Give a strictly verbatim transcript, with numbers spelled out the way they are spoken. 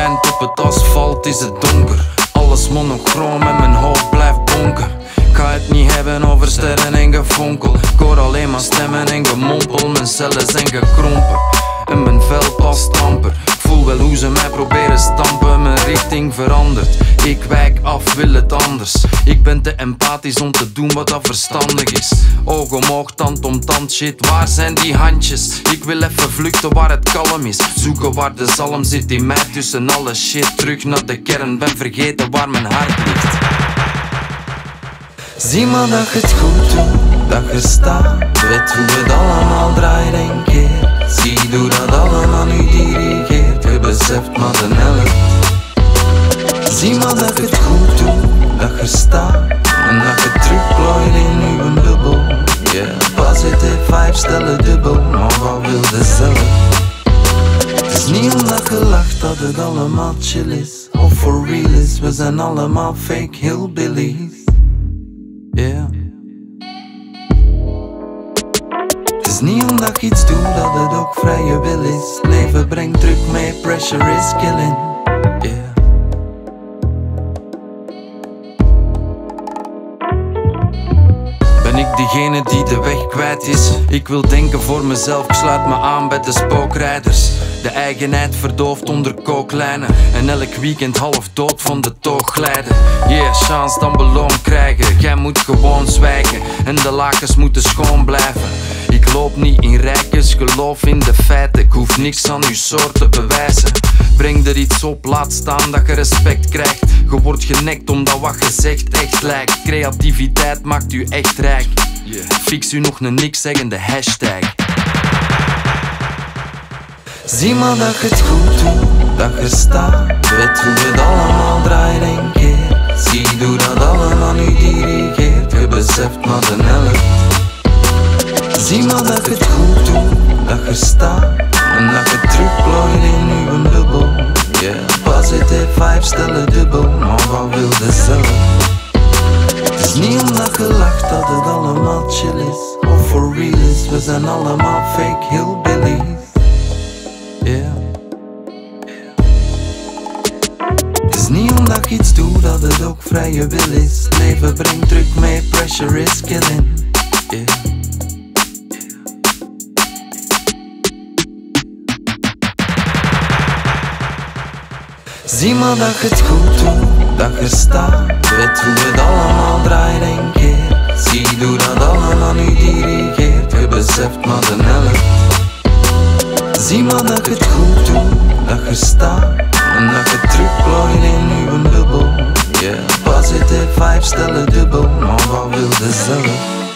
moment op het asfalt is het donker. Alles monochroom en mijn hoofd blijft bonken. Ik ga het niet hebben over sterren en gefonkel. Ik hoor alleen maar stemmen en gemompel. Mijn cellen zijn gekrompen en mijn vel past amper. Ik voel wel hoe ze mij proberen stampen. Mijn richting verandert, ik wijk af, wil het anders. Ik ben te empathisch om te doen wat dat verstandig is. Oog om oog, tand om tand, shit, waar zijn die handjes? Ik wil even vluchten waar het kalm is. Zoeken waar de zalm zit in mij tussen alle shit. Terug naar de kern, ben vergeten waar mijn hart ligt. Zie maar dat je het goed doet, dat je staat. Weet hoe het allemaal draait en keert. Zie hoe dat allemaal nu dirigeert. Je beseft maar de helft. Zie maar dat je het goed doet, dat je staat. En dat je terugplooit in uw bubbel. Yeah, positive vibes stellen dubbel. Maar wat wil je zelf? Het is niet omdat je lacht dat het allemaal chill is. Of for real is, we zijn allemaal fake hillbillies. Yeah. Het is niet omdat je iets doet dat het ook vrije wil is. Het leven brengt druk mee, pressure is killing. Yeah. Ben ik diegene die de weg kwijt is? Ik wil denken voor mezelf, ik sluit me aan bij de spookrijders. De eigenheid verdooft onder kooklijnen. En elk weekend half dood van de toog glijden. Yeah, chance dan beloon krijgen. Jij moet gewoon zwijgen en de lakens moeten schoon blijven. Ik loop niet in rijkes, geloof in de feiten. Ik hoef niks aan uw soort te bewijzen. Breng er iets op, laat staan dat je respect krijgt. Je wordt genekt omdat wat je zegt echt lijkt. Creativiteit maakt u echt rijk. Fix u nog een niks zeggende hashtag. Zie maar dat je het goed doet, dat je staat. Weet hoe het allemaal draait en keert. Zie hoe dat allemaal nu dirigeert. Je beseft maar de helft. Zie maar dat je het goed doet, dat je staat. En dat je terugplooit in uw bubbel. Yeah, positive vibes stellen dubbel. Maar wat wil je zelf? Het is niet omdat je lacht dat het allemaal chill is. Of for real is, we zijn allemaal fake hillbillies. Yeah. Het is niet omdat je iets doet dat het ook vrije wil is. Het leven brengt druk mee, pressure is killing. Yeah. Zie maar dat je het goed doet, dat je staat. Weet hoe het allemaal draait en keert. Zie hoe dat allemaal nu dirigeert. Je beseft maar de helft. Zie maar dat je het goed doet, dat je staat. En dat je terugplooit in uw bubbel. Yeah, positive vibes stellen dubbel. Maar wat wil je zelf?